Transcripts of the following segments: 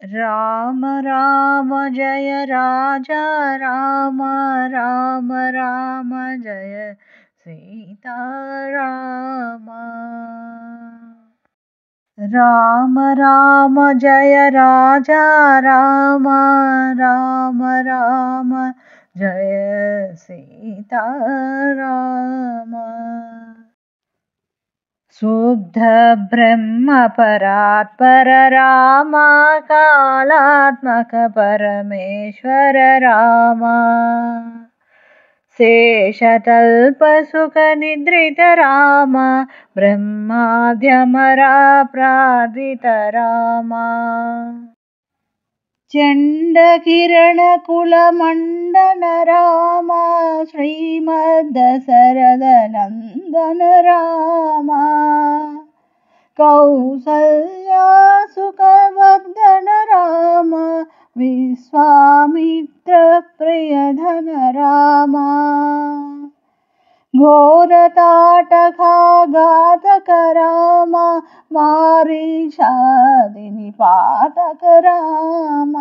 राम राम जय राजा राम, राम राम जय सीता राम। राम राम जय राजा राम, राम राम जय सीता राम। शुद्ध ब्रह्म परात्पर राम, कालात्मक परमेश्वर राम। शेषतल्प सुख निद्रित राम, ब्रह्माद्यमरा प्रार्थित राम। चंड किरण कुल मंडन राम, श्रीमद्दशरथ नंदन राम। कौसल्या सुखवर्धन राम, विश्वामित्र प्रियधन राम। घोरताटकाघातक राम, मारीचादिनिपातक राम।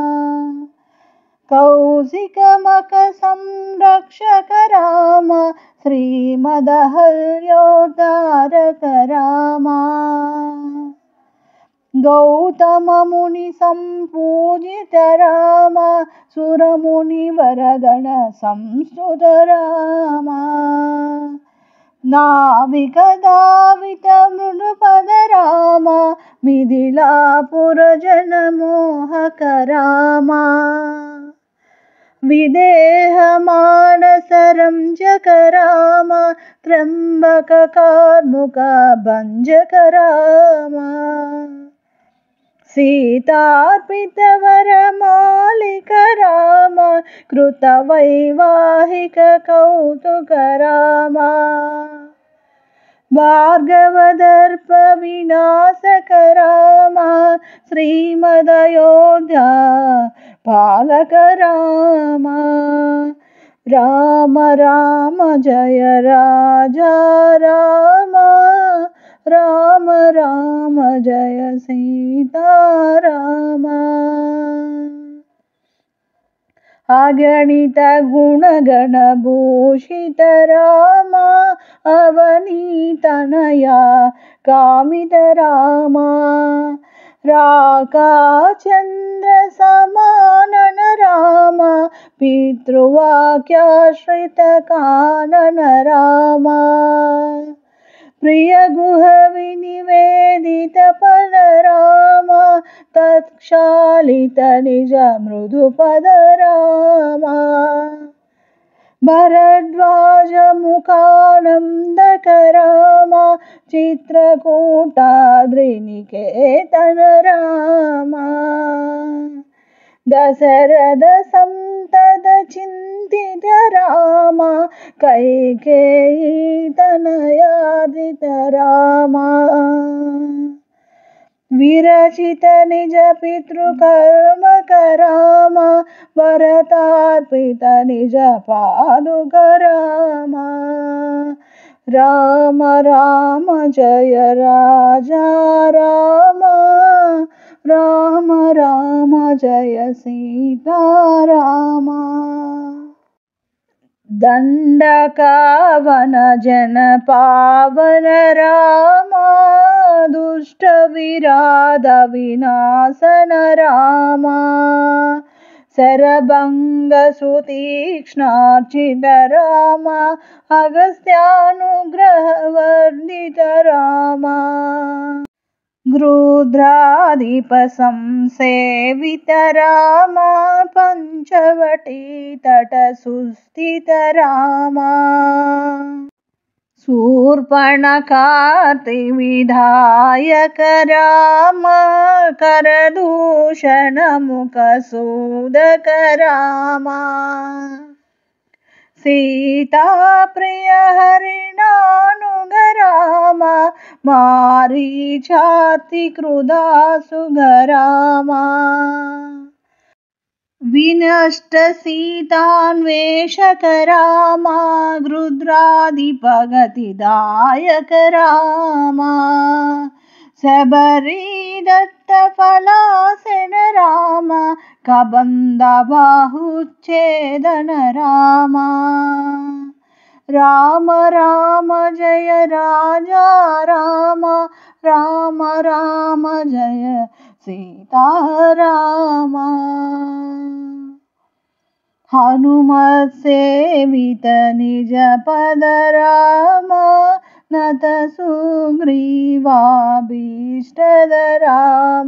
कौशिकमक संरक्षक राम, श्रीमदहल्योद्धारक राम। गौतम मुनि संपूजित राम, सुरमुनि वरगण संस्तुत राम। नाविक दावित मृदुपद राम, मिथिलापुर जन मोहक राम। विदेह मानस रंजक राम, त्र्यंबक कार्मुक भंजक राम। सीतार्पित वर मालिक राम, कृत वैवाहिक कौतुक राम। भार्गवदर्प विनाशक राम, श्रीमदयोध्या पालक राम। राम राम जय राजा राम, राम राम जय सीता राम। अगणित गुणगण भूषित राम, अवनीतनया कामित राम। राका चंद्र समानन राम, पितृवाक्याश्रित कानन राम। प्रिय गुह विनिवेदित पद राम, तत्क्षालित निज मृदु पद राम। भरद्वाज मुखानंदक राम, चित्रकूटाद्रिनिकेतन राम। दशरथ संतत चिंतित राम, कैकेयी तनयादित राम। विरचित निज पितृकर्म राम, भरतार्पित निज पादुक राम। राम राम जय राजा राम, राम राम जय सीता राम। दंडकावन जन पावन राम, दुष्ट विराध विनाशन राम। शरभंग सुतीक्ष्णार्चित राम, अगस्त्यानुग्रह वर्धित राम। गृध्राधिप संसेवित राम, पंचवटी तट सुस्थित राम। शूर्पणखार्ति विधायक राम, करदूषण मुख सूदक राम। सीता प्रिय हरिणानुग राम, मारीचाति क्रुधासुग राम। विनष्ट सीतान्वेषक राम, गृध्राधिपगतिदायक राम। सबरी दत्त फलासन कबन्धबाहुच्छेदन राम राम राम जय राजा राम राम राम जय सीता राम हनुमत सेवित निज पद राम नत सुग्रीवाभीष्टद राम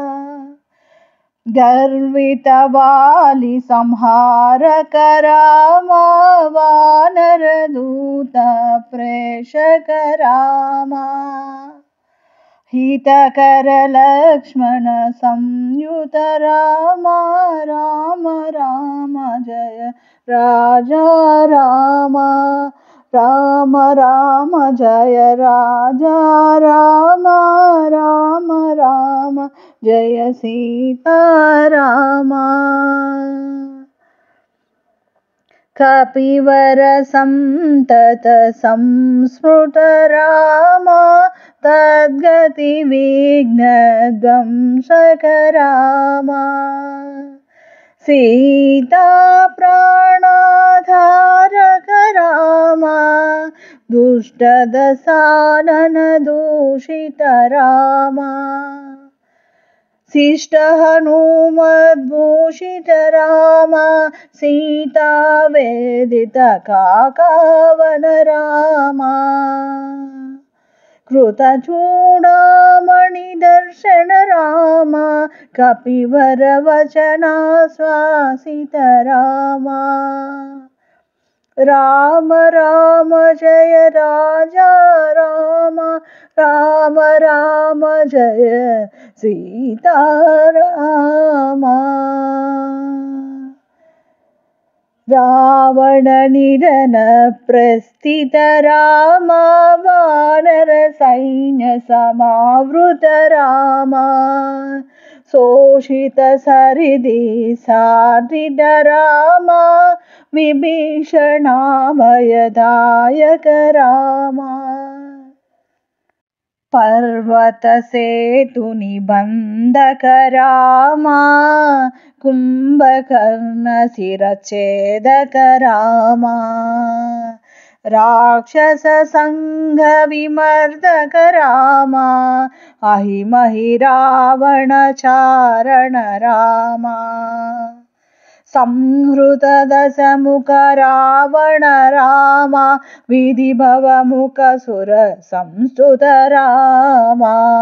गर्वित वाली संहारक राम वानर दूत प्रेषक राम हितकर लक्ष्मण संयुत राम राम राम जय राजा राम राम राम जय राजा राम राम राम जय सीता राम कपिवर संतत संस्मृत राम तद्गति विघ्न ध्वंसक राम सीता प्राणाधारक राम दुष्ट दशानन दूषित राम शिष्ट हनुमद्भूषित राम सीता वेदित काकावन राम कृतचूडामणि दर्शन राम कपिवर वचनाश्वासित राम राम राम जय राजा राम राम राम जय सीता राम रावण निधन प्रस्थित राम वानर सैन्य समावृत राम शोषित सरिदि साधित राम विभीषणाभयदायक राम पर्वत सेतु निबंधक राम कुंभकर्ण शिरच्छेदक राम राक्षस संघ विमर्दक राम अहिमहि रावण चारण राम संहृत दशमुख रावण राम विधिभव मुख सुर संस्तुत राम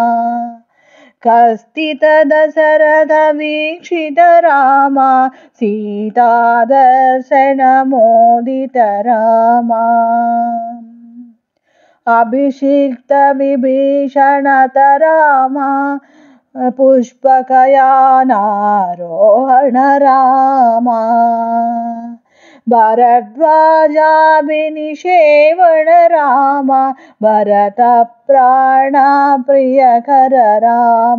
कस्तित दशरथ वीक्षित राम सीता दर्शन मोदित राम अभिषिक्त विभीषणत राम पुष्पकयानारोहण राम भरद्वाजाभिनिषेवण राम भरत प्राण प्रियकर राम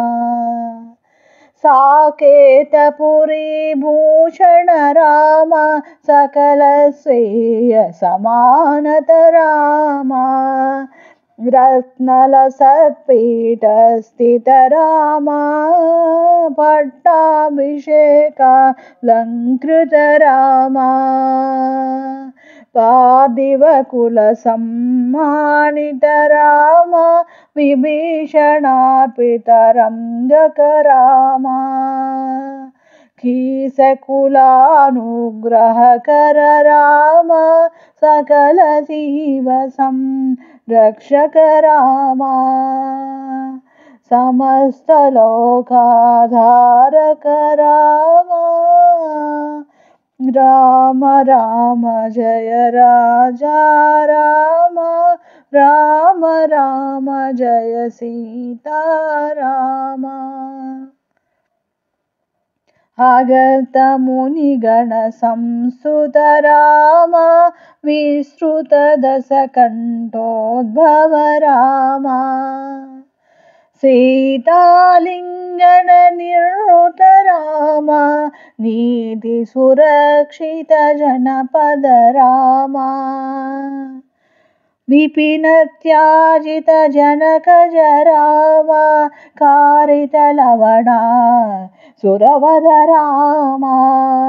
साकेतपुरी भूषण राम सकल स्वीय समानत राम रत्नलसत्पीठ स्थित राम पट्टाभिषेकालङ्कृत राम पार्थिवकुल सम्मानित राम विभीषणापितरङ्गक राम कीसकुलानुग्रहकर राम सकल जीव संरक्षक राम समस्त लोकाधारक राम राम राम जय राजा राम राम राम जय सीता राम आगत मुनिगण संस्तुत राम विस्तृत दशकण्ठोद्भव राम सीतालिङ्गन निर्वृत राम नीति सुरक्षित जनपद राम विपिन त्याजित जनक राम कारित लवणा सुरवध रामा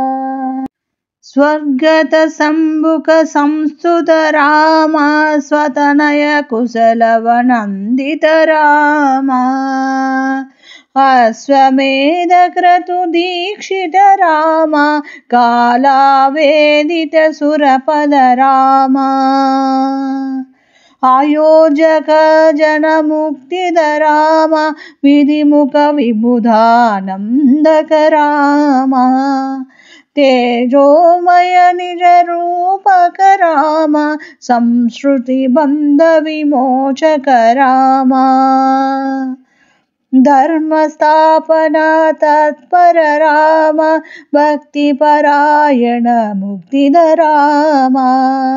स्वर्गत सम्बुक संस्तुत रामा स्वतनय कुशलवनन्दित रामा अश्वमेध क्रतु दीक्षित रामा कालावेदित सुरपद रामा आयोजक जनमुक्तिद रामा विधिमुख विबुधानन्दक रामा तेजोमय निज रूपक रामा संश्रुति बंध विमोचक रामा धर्म स्थापना तत्पर रामा भक्तिपरायण मुक्तिद रामा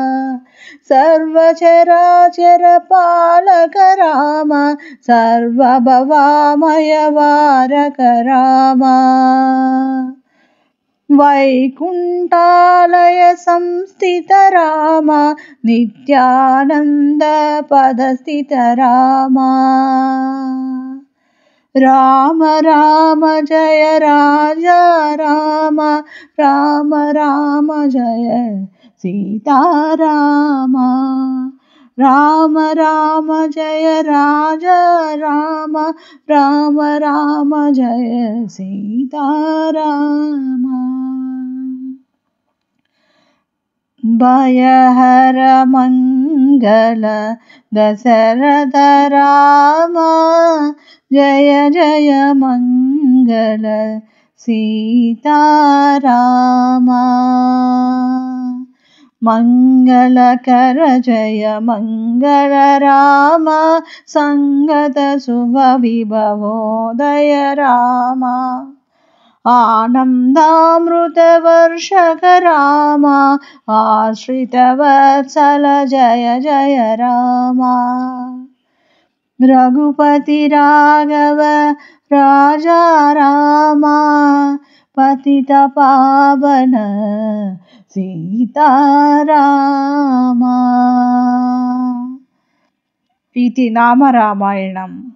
सर्वचराचर पालक रामा सर्वभवामय वारक रामा वैकुण्ठालय संस्थित रामा नित्यानन्द पदस्थित रामा राम राम जय राजा रामा राम राम जय सीता रामा राम राम जय राजा रामा राम राम जय सीता रामा भयहर मंगल दशरथ रामा जय जय मंगल सीता रामा मंगलकर जय मंगल रामा संगत शुभ विभवोदय रामा आनन्दामृत वर्षक रामा आश्रित वत्सल जय जय रामा रघुपति राघव राजा रामा पतित पावन सीता रामा इति नाम रामायणम्।